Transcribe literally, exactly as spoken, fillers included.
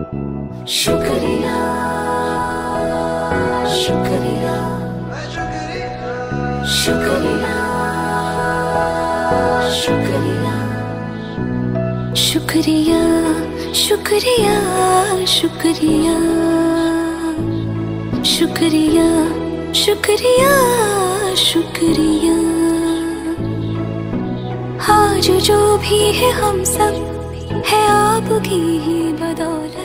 शुक्रिया शुक्रिया शुक्रिया शुक्रिया शुक्रिया शुक्रिया शुक्रिया शुक्रिया शुक्रिया शुक्रिया। आज जो भी है हम सब है आपकी ही बदौलत।